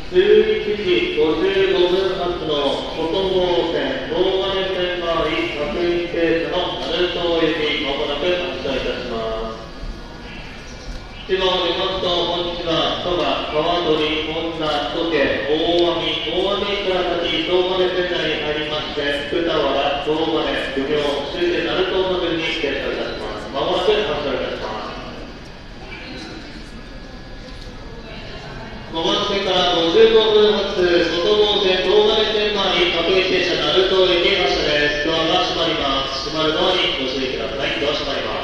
11時55分発の外房線東金線回り各駅停車の鳴門駅、まもなく発車いたします。一番を見ますと、本日は戸賀、川鳥、本田、土家、大網駅から先、東金線内に入りまして、福田原、東金、奉行、終点鳴門の分に停車いたします。まもなく発車いたします。5番線から55分発、外房線東金線回り各駅停車鳴門駅発車です。ドアが閉まります。閉まるドアにご注意ください。ドア閉まります。